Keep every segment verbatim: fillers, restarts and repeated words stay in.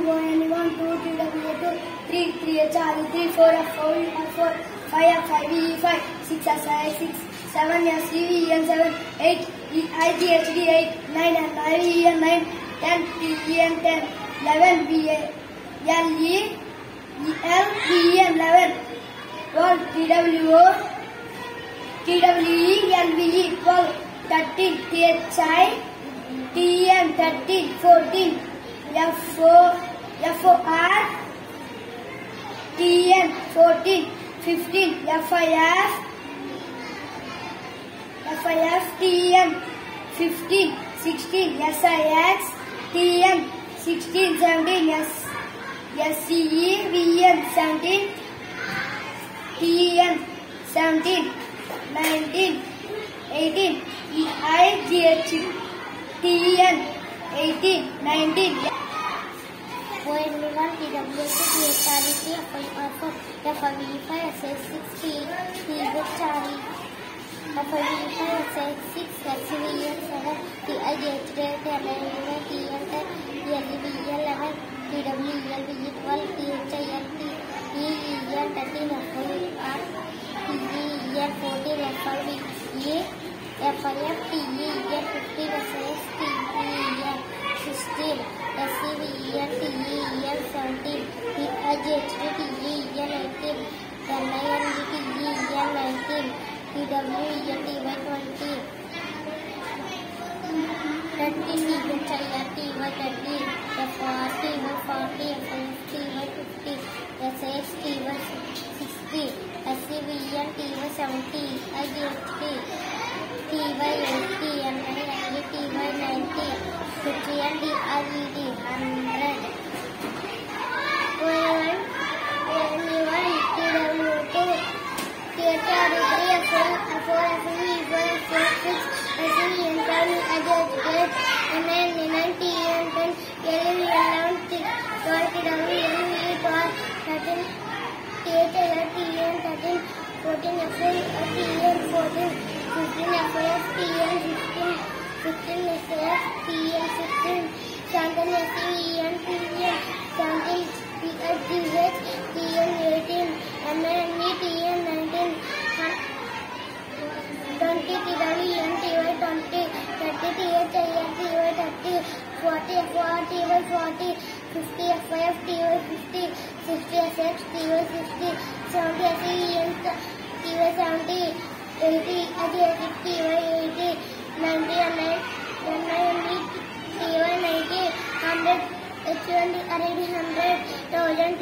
O N one, two T W two, three three H R E three, four F four F four, five F five E five, six S I six, seven S C V E N seven, eight I G H D eight, nine N I E N nine, ten T E N ten, eleven B A L E L B E N eleven, twelve T W O T W E L V E twelve, thirteen T H I T E N thirteen, fourteen F O F O R T E N fourteen, fifteen F I F F I F T E N fifteen, sixteen S I X T E N sixteen, seventeen S S C E V E N seventeen, T E N seventeen, nineteen, eighteen E I G H T E N eighteen, nineteen O N one, T W two, T H R E three, F I four, F I V five, S I six, T H R E, F I V five, S I six, S C V E N seven, T I G H D eight, N I E nine, T E N ten, E L E V E eleven, T W E L V E twelve, T H I N T E E N thirteen, F I R T E E N fourteen, F I V E F I F T E E N fifteen, S I S T E E N sixteen, S C V E N T E E N seventeen, T I G H D T E E N eighteen, N I N G T E E N nineteen, T W E N T Y twenty, thirty T H I R T Y thirty, F O R T Y forty, F I F T Y fifty, S I S T Y sixty, S C V E N T Y seventy, I G H T T Y eighty, N I N G T Y ninety, H E N D R E D one hundred. O N one, T W two, T H R E three, F four, F V E four, F six, S C V E N seven, I G H eight, N I N nine, T E N ten, L E V E eleven, twelve, T W E L V E twelve, thirteen, T H I R T E N thirteen, fourteen F I T E N fourteen, fifteen F I F T E N fifteen, fifteen S I F T E N sixteen, seventeen S C V E N T E N seventeen, T H G H T E N eighteen, N I N E T E N nineteen, twenty T W E N T Y twenty, thirty T H I N T Y thirty, forty F O R T Y forty, fifty F I F T Y fifty, sixty S H T Y sixty, seventy S C V E N T Y seventy, eighty I G H T Y eighty, ninety N I N E T Y ninety, one hundred H U N D R E D one hundred, thousand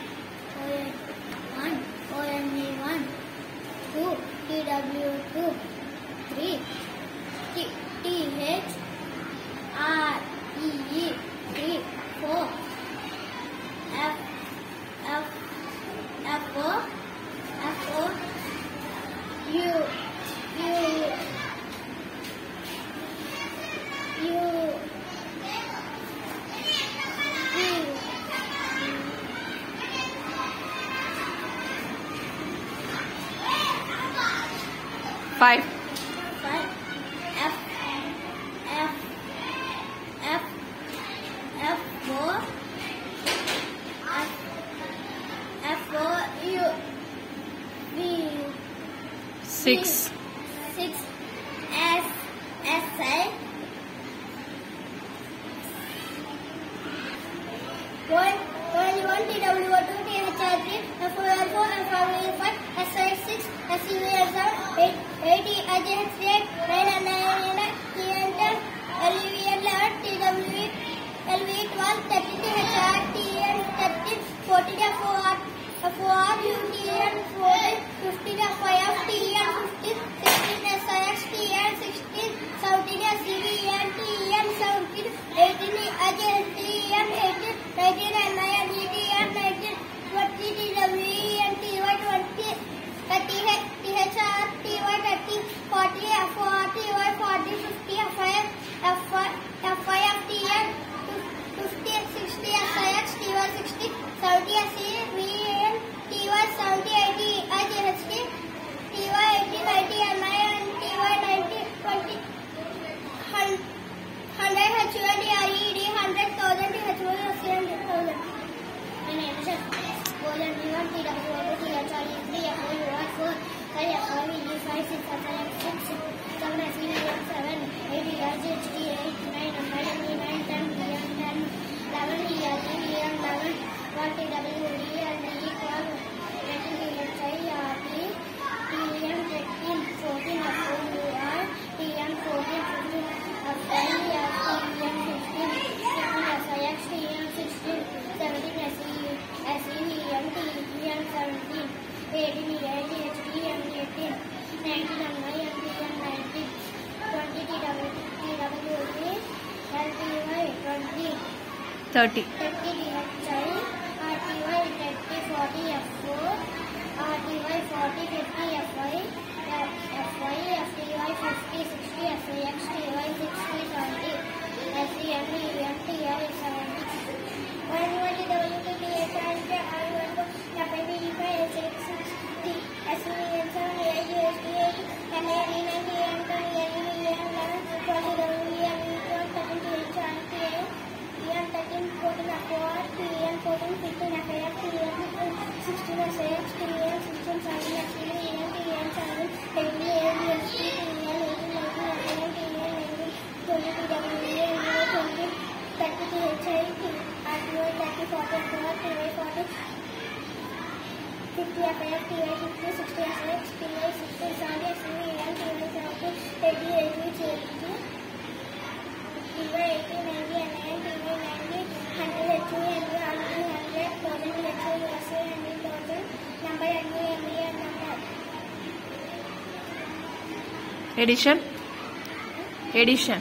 one, O N E one, two T W two, three T H R E three, four F F F O F O U U U Five. Five F F F F four F F four U V Six. six S S I one one one T W two T H R three F O R four F R V five S I six S C V S seven eight eighty I G H eight nine and nine T N ten L E V eleven T W L V twelve thirty T H R T N thirteen fourteen F O R F O R U T N fourteen fifteen F I F T N fifteen sixteen S I X T N sixteen seventeen S C V N T N seventeen eighteen I G H T N eighteen nineteen N I N G T N nineteen twenty T W E N T Y twenty thirty T H R T Y thirty forty F O R T Y forty fifty F I F F I F T N fifty sixty S I X T Y sixty seventy S C V N T Y seventy eighty I G H T T Y eighty ninety N I N T Y ninety twenty one hundred H U N D R E D one hundred thousand T H Y S C N thousand T W O two T H R E three F O U R four five F R E E five six F N X six seven S E V M seven eight E R G H T eight nine nine E nine ten E M ten eleven E R G E M eleven twelve T W D and E twelve thirteen T H I R T T M thirteen fourteen F O U R T M fourteen fifteen F I F T M fifteen sixteen S I X T M sixteen seventeen S E S E V M T E M seventeen eighteen E I G H T M eighteen nineteen M I M T M nineteen twenty T W T W D L T Y twenty thirty. thirty D H I R T Y thirty forty F O R T Y forty fifty F I F Y F T Y fifty sixty S I X T Y sixty seventy S E M E M T I seventy one twenty W T T H I R one F I V E five S X sixty S E V M seven A I G H T eight M A N nine T M ten N E M eleven twenty W E M E twelve thirteen T H R T eight E M thirteen fourteen F O R T M fourteen fifteen F I F T M sixteen S I X T M sixteen seventeen S E V M T M seven eighteen A I G H T T M eighteen nineteen F I M T M nineteen twenty T W E M twenty thirty T H I T R T Y thirty forty F O R T Y forty fifty F I F T Y fifty sixty S I X T Y sixty seventy S E V M T Y seventy eighty A I G H T T Y eighty ninety N I N T Y ninety one hundred H U N U R T one hundred thousand H U U S A N E thousand number N U M E N number Addition. Addition.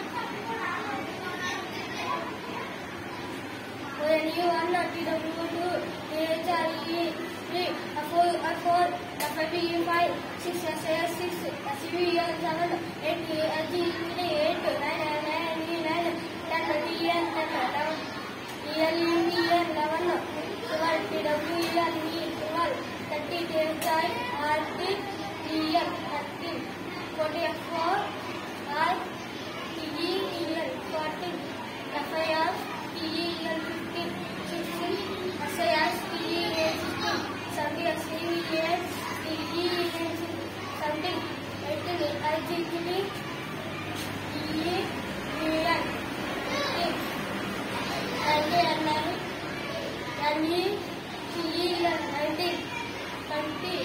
N U one T W two T H R E three F O U R four F I V E five six S I S six S E V M seven eight E L G three eight nine nine E nine ten E N ten eleven E L M E N eleven twelve T W E N E twelve thirty T H I R T E M thirteen forty F four R T E E L fourteen F I R T E E L fifteen sixteen S I S T E A sixteen seventy S E V A T E E seventeen eighteen I G T E E N fifteen N A N N N E T E N nineteen twenty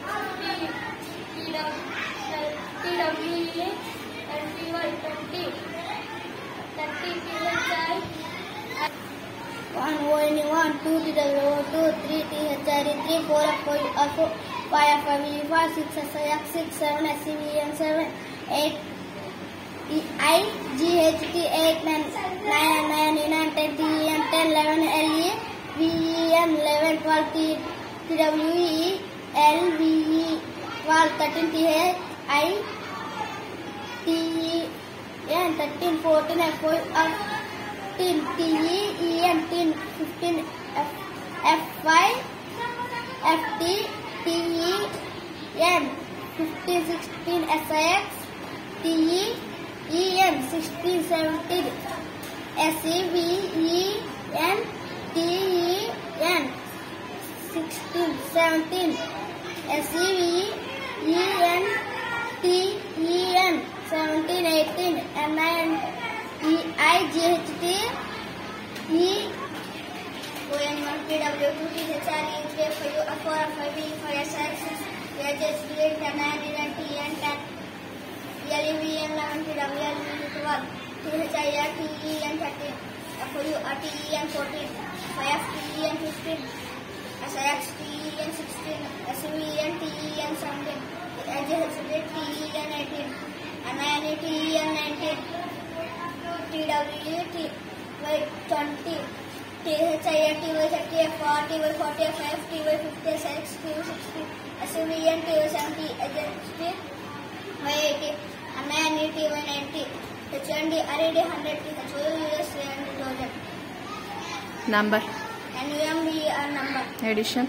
T W E N T Y twenty thirty T H I one O N E one two T W O two three T H R E three four F O U R four five F I V E five six S I X six seven S E V M seven eight E I G H T eight nine nine nine E nine ten T E M ten eleven L E V E M eleven twelve T W E L V E twelve thirteen T H I T E N thirteen fourteen F O U R T E E N ten fifteen F F Y F T T E N fifteen sixteen S I X T E E N sixteen seventeen S E V E N T E N sixteen seventeen S E V E N T E N seventeen eighteen N I N E I G H T E O N one T W two T H R E three F I U R four F I V E five S I X six E I G H T eight N I N E nine T E N ten E L E V M eleven T W L E twelve T H I R T E N thirteen F O U R T E N fourteen five F T E N fifteen S I X T E N sixteen S E V N T E N seventeen E I G H T T E N eighteen N I N E T E N nineteen T W T Y twenty T H I R T Y thirty F R T Y forty F F T Y fifty S I X T Y sixty S E V N T Y seventy H T Y eighty N I N E T Y ninety H N D R E D one hundred T H O U S A N D one thousand Number. N U M D R number. Addition.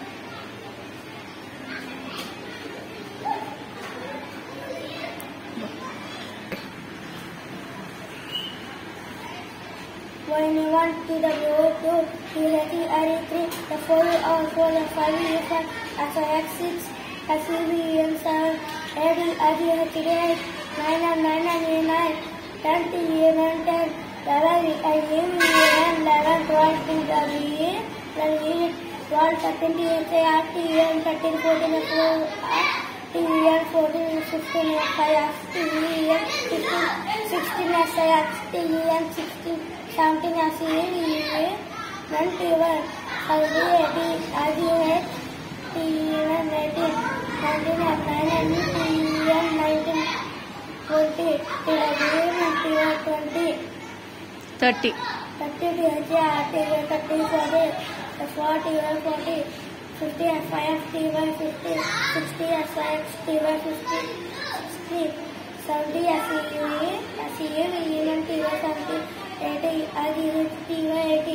N one, T W two, T H R E three, F O U R four, F I V E five, F I X six, S U V E N seven, A D I G H D eight, nine N nine N E nine, ten T E N ten, eleven I M E N eleven, twelve T W E, twelve thirteen T H A R T E N thirteen, fourteen F O R, T E N fourteen, fifteen F I F, T E N fifteen, sixteen S I X, T E N sixteen, seventeen S E V E, twenty-one, eighteen, I G H, T E N eighteen, nineteen F nine N E, T E N nineteen, twenty, T W E twenty, thirty. thirty T H A R T Y thirty, forty, forty, forty, fifty F I F T Y fifty, sixty S I X T Y fifty, sixty, seventy S E V E, S E V E N T Y seventy, eighty I G H T Y eighty.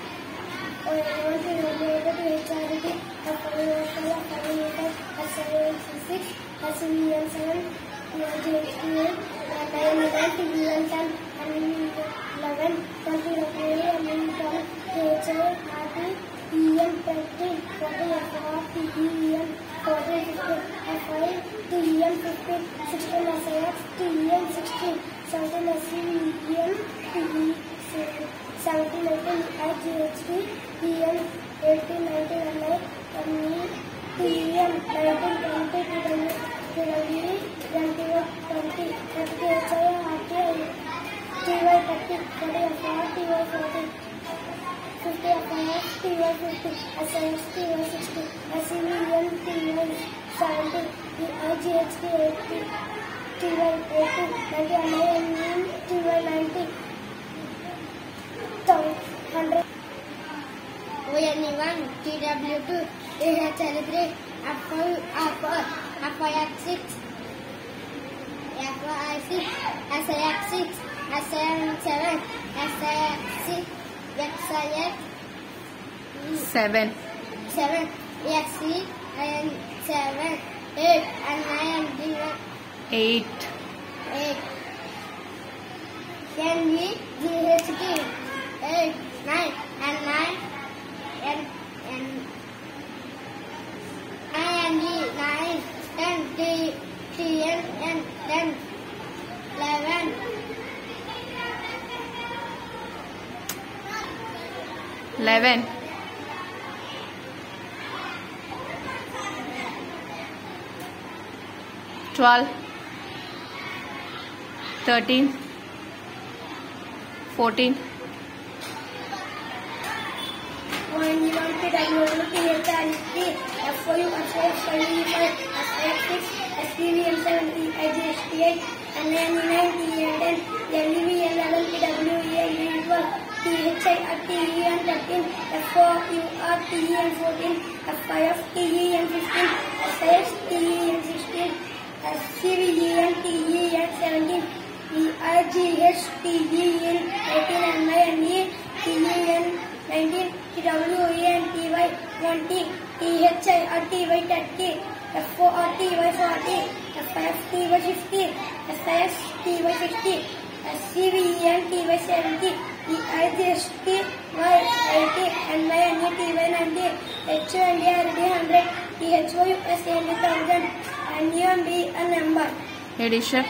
seventeen, eighteen, I G H T, T N, eighteen, nineteen, and nine, T E M, nineteen, twenty, T W, T W, twenty-one, twenty, thirty, H I R T I, T Y thirty, forty, F R T Y forty, fifty, F I S, T Y fifty, S I X, T Y sixty, S E V N, T Y seventy, I G H T eighty, T Y eighty, ninety, and nine, T Y ninety. Hundred. O N E one, T W two, T H L three, F O U R four, F I X six, F I six, S I X six, S I N seven, S I X six, X I X seven. seven, X E N seven, eight, and nine, and eight. eight. N V G H T eight, nine, and nine, and and and nine, ten, T, T, N, and ten, eleven, eleven. twelve. thirteen. fourteen. N one, T W two, T H R E three, F O U, F I V E five, S I X six, S U V E N seven, I G H T eight, N I N E nine, T E N ten, L E V N eleven, T W E N twelve, T H I R T E N thirteen, F O U R T E N fourteen, F I F T E N fifteen, S I X T E N sixteen, S U V E N T E N seventeen, E I G H T E N eighteen, N I N E T E N nineteen, T W E N T Y twenty, T H I R T Y thirty, F O R T Y forty, F I F T Y fifty, S I S T Y sixty, S U V E N T Y seventy, E I G H T Y eighty, N I N E T Y ninety, H O N D R D one hundred, T H O U S A N D one thousand, and U M B a number. Addition.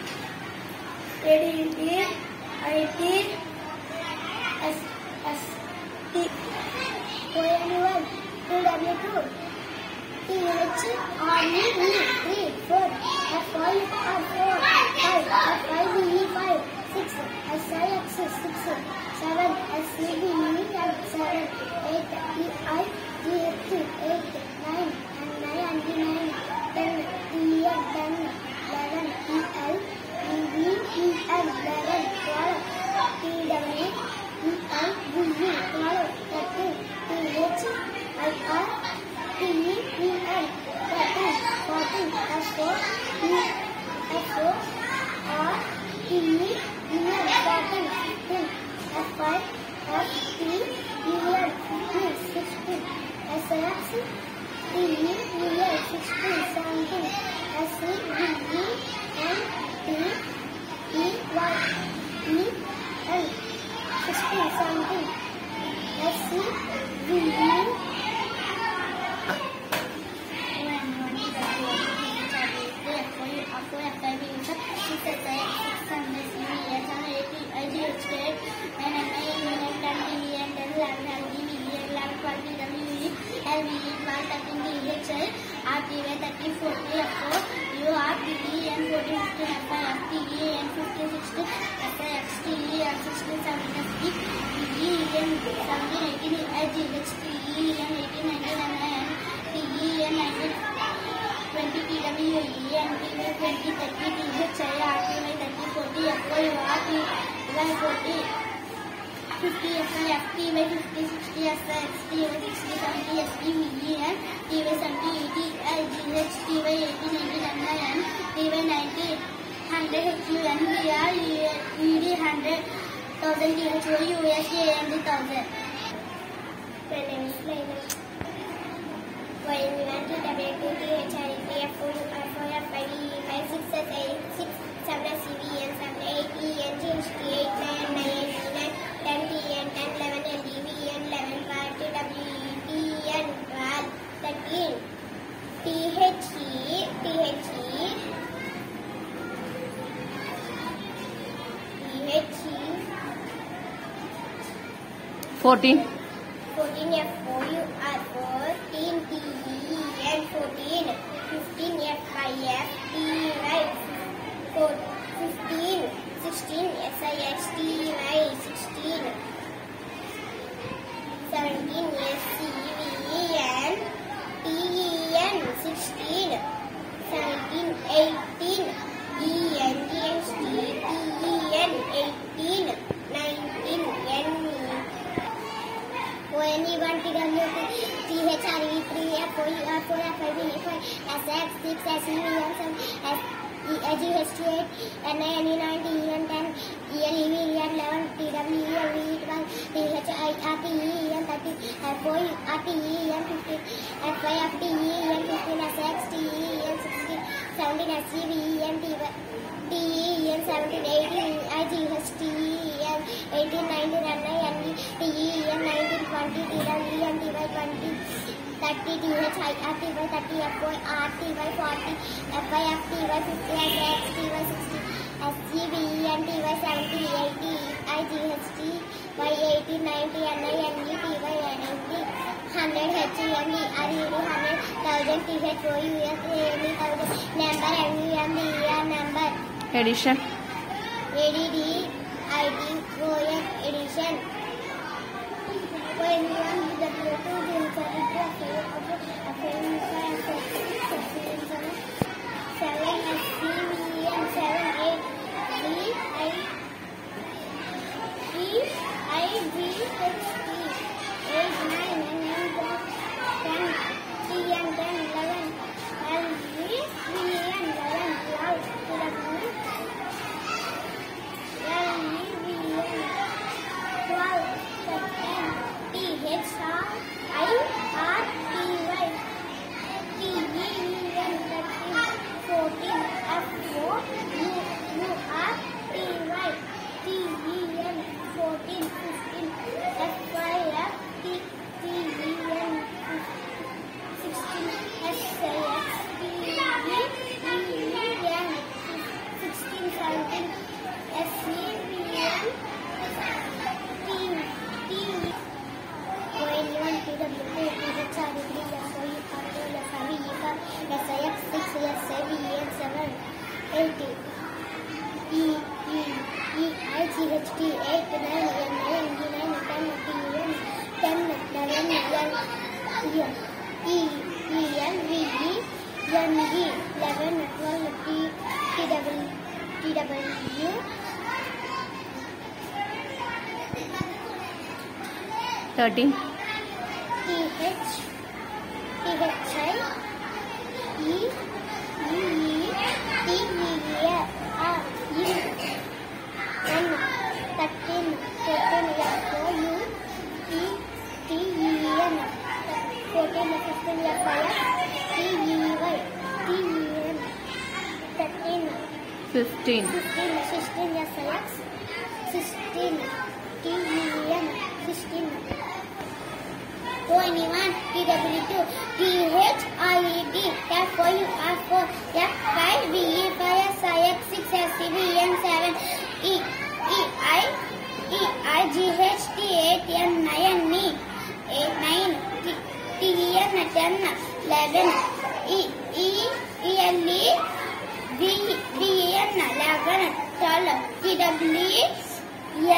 A D D I T S S T O N E one, T W two, T H R E three, four, F I U R four, five, F I V E five, six, S I X six, seven, S E V E seven, eight, E I G H eight, nine, and nine, and nine, ten, T E N ten, eleven, E L, E V E N eleven, twelve, T W E I V E twelve, thirteen, T H I R T E E N thirteen, fourteen, F O E F O R T E E N fourteen, fifteen, F I F T E N fifteen, sixteen, S I X T E E N sixteen, seventeen, S E V E N T E Y E N sixteen, thirty, forty, F four, U R, T E, N fourteen, fifteen, F I, F T E, N fifteen, sixteen, F I, X T E, N sixteen, seventeen, F T, T E, N seventeen, eighteen, I G H T E, N eighteen, nineteen, N I N, T E, N nineteen, twenty, T W E, N T Y, twenty, thirty, T H I, R T Y, thirty, forty, F O, U R, T Y, forty, fifty, F I, F T Y, fifty, sixty, F I, X T Y, sixty, seventy, S T V E, N, T Y, seventy, eighty, I G H T Y, eighty, nineteen, N I N, T Y, ninety, one hundred, H U N, V R, V D, one hundred, one thousand, T H O, U S D, A M D, one thousand. My name is Laila. Y one T W two T H R E F four F four F five E five six S eight six seven S C V N seven eight E N G H T eight nine nine E nine ten T N ten eleven L D V N eleven twelve T W E T N twelve thirteen T H E T H E T H E fourteen. fourteen F O U R fourteen T E N fourteen fifteen F I F T Y fifteen sixteen S I X T Y sixteen seventeen S C V N T E N sixteen seventeen eighteen E N G H T T E N eighteen nineteen N O N E one T W T H R E three F O E R four F I V E five S X six S E V N seven S E G H T eight N I N E nine T E N ten E L E V E N eleven T W E L V E twelve T H I R T E N thirty F O E R T E N fifteen F I F T E N fifteen S X T E N sixteen seventeen S C V E N T E N seventeen eighteen I G H T E N eighteen nineteen N I N E T E N nineteen twenty T W E N T Y twenty thirty T H I R T Y thirty F O R T Y forty F I F T Y fifty S X T Y sixty S C V E N T Y seventy eighty I G H T Y eighty ninety N I N E T Y ninety one hundred H U N D R E D one hundred thousand T H O U S A N E thousand number N U M D E R number Addition. A D D I D O N addition. When you want the Bluetooth, you will set it to a fail of a fail seven S C V N seven eight D I D I G H T eight nine nine ten T N ten eleven L V V N eleven twelve W L V V N twelve thirteen T H R I R T Y T E V N thirteen fourteen F O U U R T Y T E N fourteen fifteen F I F T T E N sixteen S I X T E N sixteen seventeen S C V N T T O N E one T W two T H R E three F O U R two F I V E five S I X six S I V E N seven eighty E E E I G H T eight nine N nine E nine ten T N ten eleven N E E N V E N G eleven twelve T T W T W thirteen. T H T H I E E E T V E R E N thirteen fourteen F O U T T E N fourteen fifteen F I T E Y T E N thirteen Fifteen. fifteen sixteen S I X sixteen T E N sixteen O N E one T W two T H I E D F O U R four F five V E five S I X six S C V N seven E E I E I G H T eight N nine E eight nine T E N ten eleven E E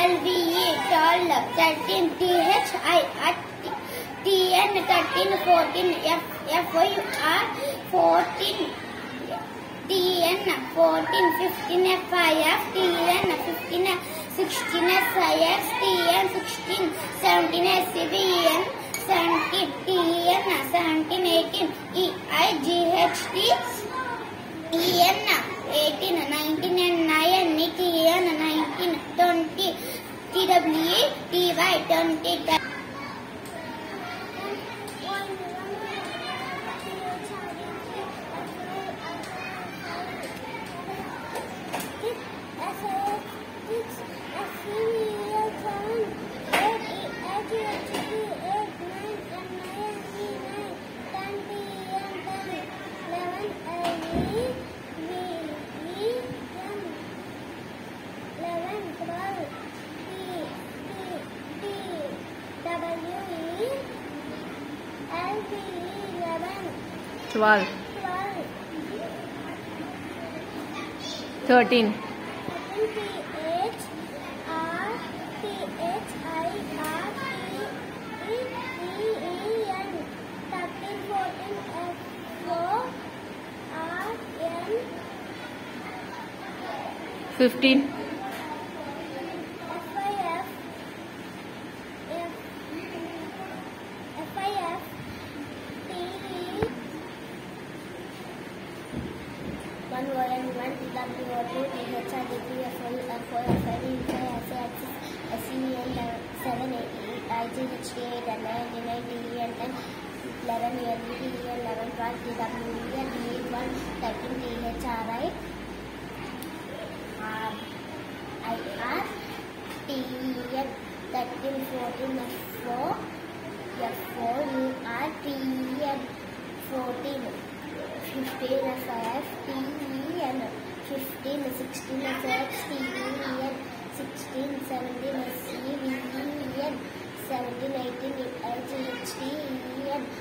L V E, twelve, thirteen, T H I at T N, thirteen, fourteen, F F O U R, fourteen, T N, fourteen, fifteen, F I F, T N, fifteen, sixteen, S I X, T N, sixteen, seventeen, S C V E N, seventeen, T N, seventeen, eighteen, E I G H T, E N, eighteen, nineteen, N I N, T N, nineteen, twenty, T W E, T Y, twenty. twelve, thirteen, fifteen, one O N one T W O two T H I J K F L F four F five E five S A X S E N seven eight I J H K eight and nine nine D E N ten eleven E L E T E eleven twelve T W E N D eight one thirteen T H R I R I R T E N thirteen fourteen F four F four U R T E N fourteen fifteen F I F T E N fifteen sixteen F X T E N sixteen seventeen S E V E N seventeen eighteen I G H T E N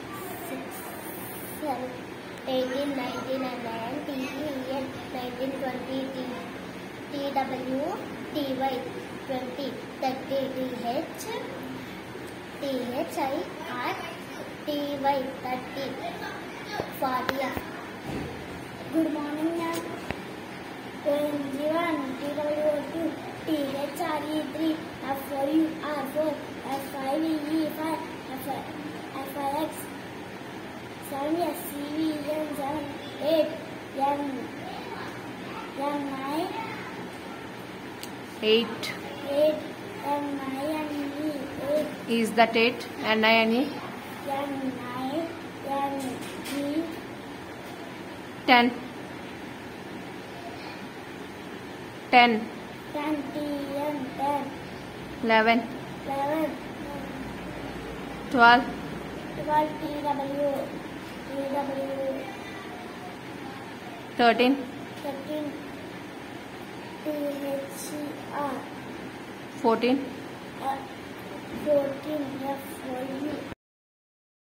eighteen nineteen and nine T E N nineteen twenty T T W T Y twenty thirty T H T H I R T Y thirty forty F. Good morning, ma'am. O N G one, T W O two, T H R E three, F O U R four, F I V E five, F I X seven, S C V E N seven, eight, N nine, eight. eight, N nine, N E, eight, Is that eight? N I N E? N nine, N E, ten, ten, ten, T N, ten, eleven, eleven, twelve, twelve, T W, T W, thirteen, thirteen, T H R, fourteen, uh, fourteen, F O